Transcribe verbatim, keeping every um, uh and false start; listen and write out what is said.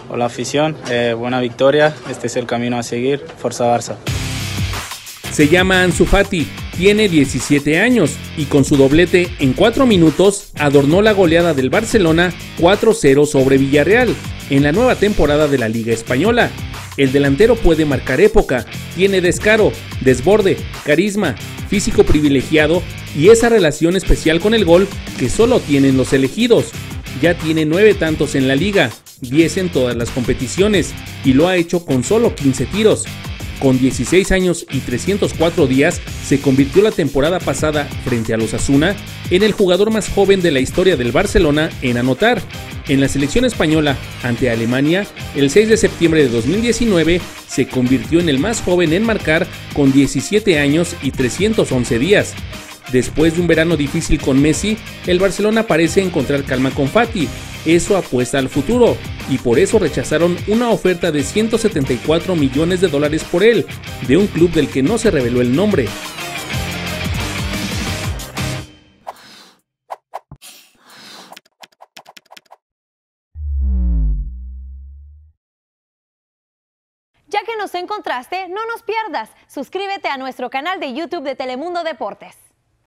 Hola afición, eh, buena victoria, este es el camino a seguir, Forza Barça. Se llama Ansu Fati, tiene diecisiete años y con su doblete en cuatro minutos adornó la goleada del Barcelona cuatro cero sobre Villarreal en la nueva temporada de la Liga Española. El delantero puede marcar época, tiene descaro, desborde, carisma, físico privilegiado y esa relación especial con el gol que solo tienen los elegidos. Ya tiene nueve tantos en la liga, diez en todas las competiciones y lo ha hecho con solo quince tiros. Con dieciséis años y trescientos cuatro días, se convirtió la temporada pasada frente a los Osasuna en el jugador más joven de la historia del Barcelona en anotar. En la selección española ante Alemania, el seis de septiembre de dos mil diecinueve, se convirtió en el más joven en marcar con diecisiete años y trescientos once días. Después de un verano difícil con Messi, el Barcelona parece encontrar calma con Fati. Eso apuesta al futuro, y por eso rechazaron una oferta de ciento setenta y cuatro millones de dólares por él, de un club del que no se reveló el nombre. Ya que nos encontraste, no nos pierdas. Suscríbete a nuestro canal de YouTube de Telemundo Deportes.